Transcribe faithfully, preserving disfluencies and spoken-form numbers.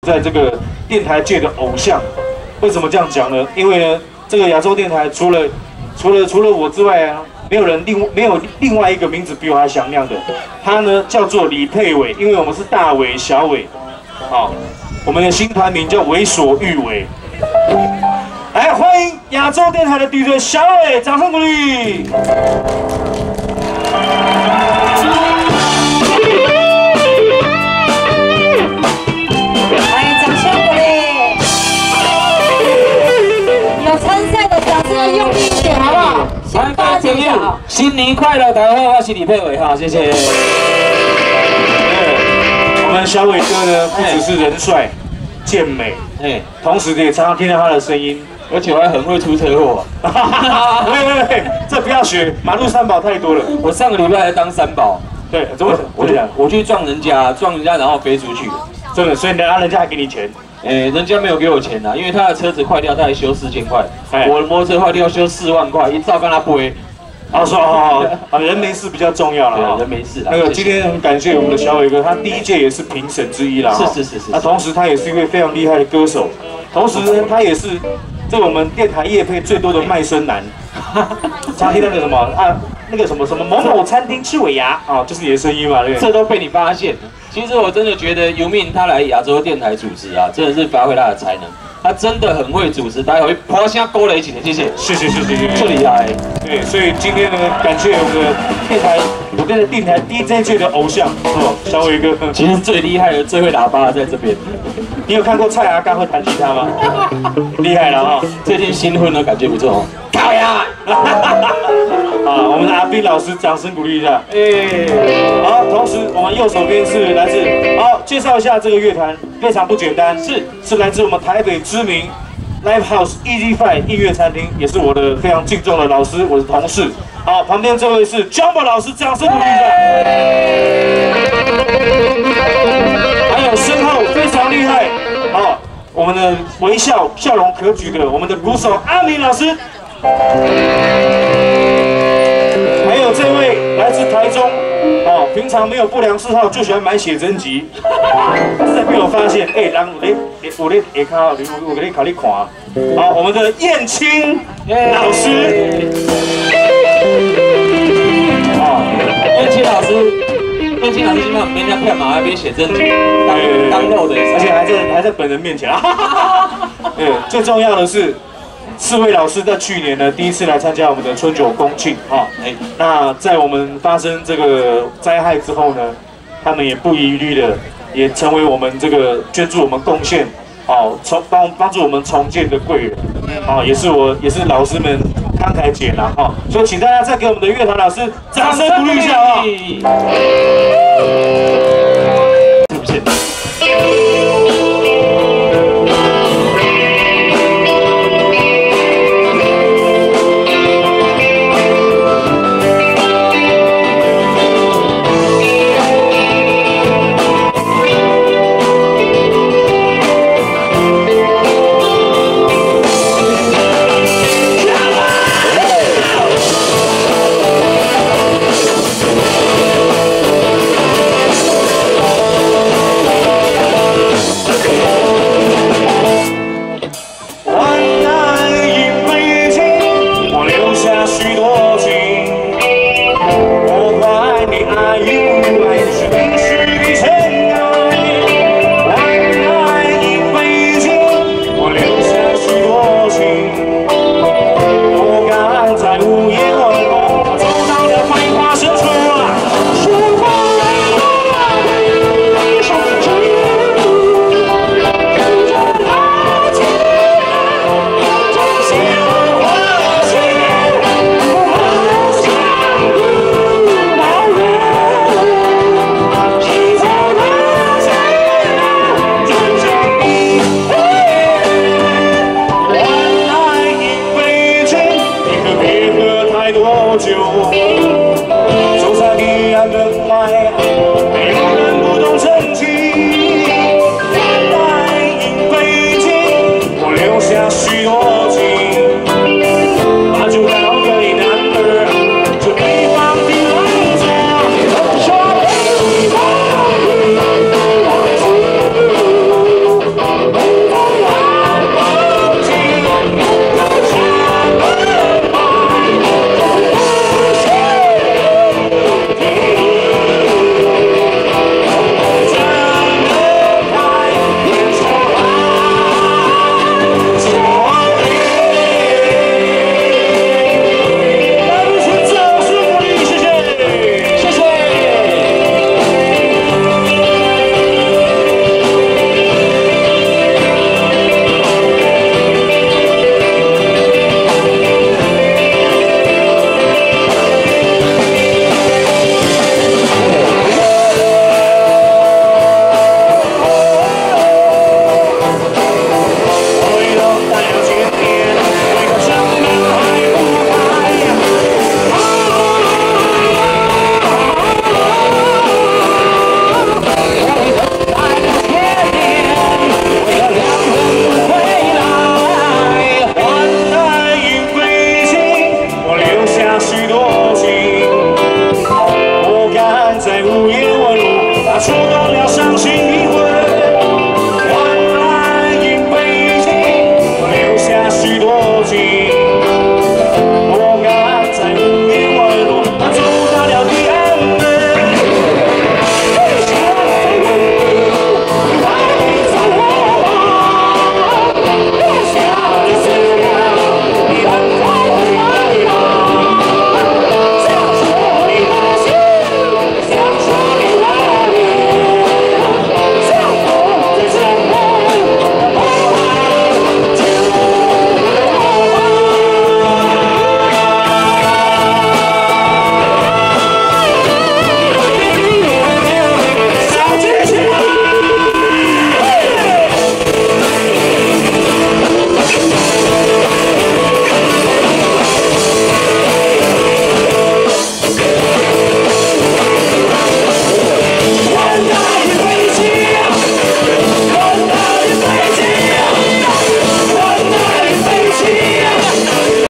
在这个电台界的偶像。为什么这样讲呢？因为呢，这个亚洲电台除了除了除了我之外啊，没有人另没有另外一个名字比我还响亮的。他呢叫做李佩伟，因为我们是大伟小伟，好，我们的新团名叫为所欲为。来，欢迎亚洲电台的 D J 小伟，掌声鼓励。 用力一点好不好？先发几下。 新年快乐，大家好，我是李佩伟哈，谢谢。 我们小伟哥呢，不只是人帅、健美，哎，同时也常常听到他的声音， 而且我还很会出车祸。 喂喂喂，这不要学，马路三宝太多了。 我上个礼拜还当三宝。对， 怎么？ 我就我去撞人家，撞人家然后飞出去。 真的，所以然后人家还给你钱。 哎、欸，人家没有给我钱呐，因为他的车子坏掉，他还修四千块。我的摩托车坏掉修四万块，一照跟他背。 他说好好，人没事比较重要了哈， 人没事。 那个今天很感谢我们的小伟哥，他第一届也是评审之一啦。 是是是是。 那同时他也是一位非常厉害的歌手，同时呢，他也是这我们电台业配最多的卖身男。常听那个什么啊，那个什么什么某某餐厅吃尾牙啊，就是你的声音嘛，对不对？ 这都被你发现。 其实我真的觉得尤命他来亚洲电台主持啊，真的是发挥他的才能。他真的很会主持，待会抛下勾了一起的，谢谢， 谢谢谢谢谢谢， 这厉害。 对，所以今天呢，感谢我们的电台，我们的电台 D J 界的偶像哦，小伟哥。 其实最厉害的、最会喇叭的在这边。 你有看过蔡阿刚会弹吉他吗？厉害了哈！ 最近新婚了，感觉不错哦。 靠呀！好，我们的阿斌老师，掌声鼓励一下。哎，好，同时我们右手边是来自，好，介绍一下这个乐团，非常不简单，是是来自我们台北知名 Live House Easy Five 音乐餐厅，也是我的非常敬重的老师，我的同事。好，旁边这位是 Jumbo 老师，掌声鼓励一下。还有身后非常厉害，好，我们的微笑笑容可掬的我们的鼓手阿明老师。 还有这位来自台中，哦，平常没有不良嗜好，就喜欢买写真集。现在被我发现，哎，人有咧有咧下骹，有有咧考你看。好，我们的燕青老师， 哦，燕青老师，燕青老师今晚人家骗马那边写真集，当当肉的， 而且还在还在本人面前啊。对，最重要的是。 四位老师在去年呢，第一次来参加我们的春酒公庆哈，哎，那在我们发生这个灾害之后呢，他们也不遗余力的，也成为我们这个捐助我们贡献，哦，重帮帮助我们重建的贵人，哦，也是我也是老师们慷慨解囊哈，所以请大家再给我们的乐团老师掌声鼓励一下啊！